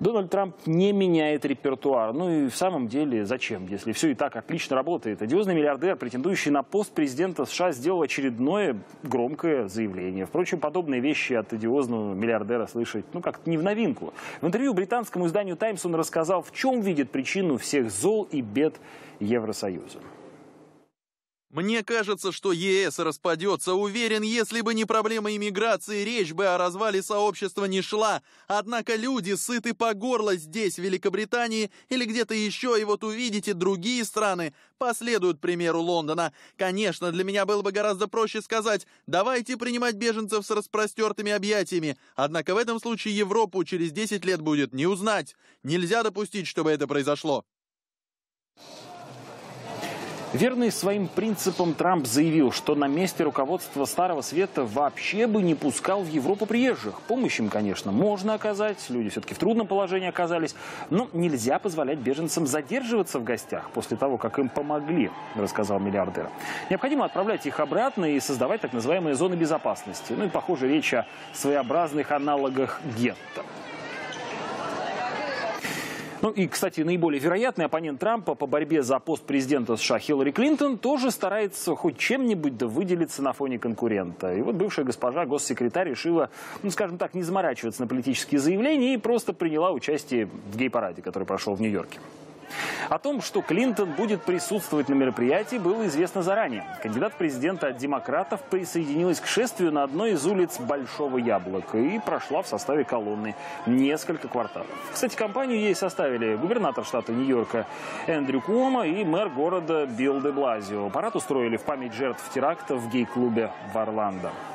Дональд Трамп не меняет репертуар. Ну и в самом деле зачем, если все и так отлично работает? Одиозный миллиардер, претендующий на пост президента США, сделал очередное громкое заявление. Впрочем, подобные вещи от одиозного миллиардера слышать, как-то не в новинку. В интервью британскому изданию «Таймс» он рассказал, в чем видит причину всех зол и бед Евросоюза. Мне кажется, что ЕС распадется. Уверен, если бы не проблема иммиграции, речь бы о развале сообщества не шла. Однако люди сыты по горло здесь, в Великобритании или где-то еще, и вот увидите, другие страны последуют примеру Лондона. Конечно, для меня было бы гораздо проще сказать: давайте принимать беженцев с распростертыми объятиями. Однако в этом случае Европу через 10 лет будет не узнать. Нельзя допустить, чтобы это произошло. Верный своим принципам, Трамп заявил, что на месте руководства Старого Света вообще бы не пускал в Европу приезжих. Помощь им, конечно, можно оказать, люди все-таки в трудном положении оказались, но нельзя позволять беженцам задерживаться в гостях после того, как им помогли, рассказал миллиардер. Необходимо отправлять их обратно и создавать так называемые зоны безопасности. Ну и, похоже, речь о своеобразных аналогах гетто. Ну и, кстати, наиболее вероятный оппонент Трампа по борьбе за пост президента США Хиллари Клинтон тоже старается хоть чем-нибудь да выделиться на фоне конкурента. И вот бывшая госпожа госсекретарь решила, скажем так, не заморачиваться на политические заявления и просто приняла участие в гей-параде, который прошел в Нью-Йорке. О том, что Клинтон будет присутствовать на мероприятии, было известно заранее. Кандидат в президенты от демократов присоединилась к шествию на одной из улиц Большого Яблока и прошла в составе колонны несколько кварталов. Кстати, компанию ей составили губернатор штата Нью-Йорка Эндрю Куомо и мэр города Билл де Блазио. Парад устроили в память жертв теракта в гей-клубе в Орландо.